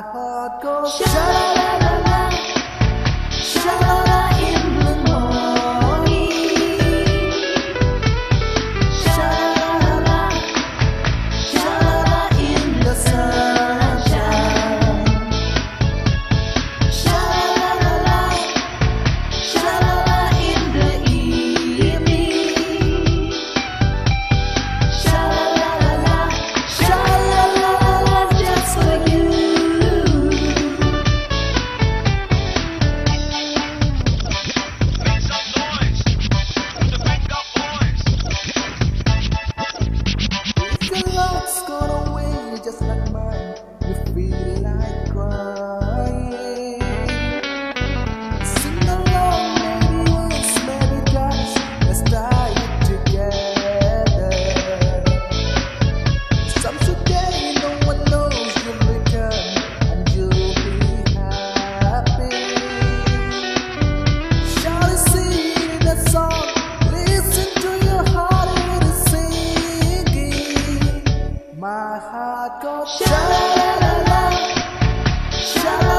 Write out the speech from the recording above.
heart goes sha-la-la-la-la, sha-la-la in the morning. Sha-la-la-la, sha-la-la in the sunshine. Sha-la-la-la-la, sha-la-la in the evening. Sha-la-la-la-la, sha-la-la-la-la just for you. Make some noise with the Venga boys. If your love's gone away just like mine, you feel like crying. Sing along, maybe once, maybe twice, let's die together. Some today, no one knows you'll return and you'll be happy. Shall I sing that song? Listen to your heart, it is singing. My heart goes sha-la-la-la-la, sha-la.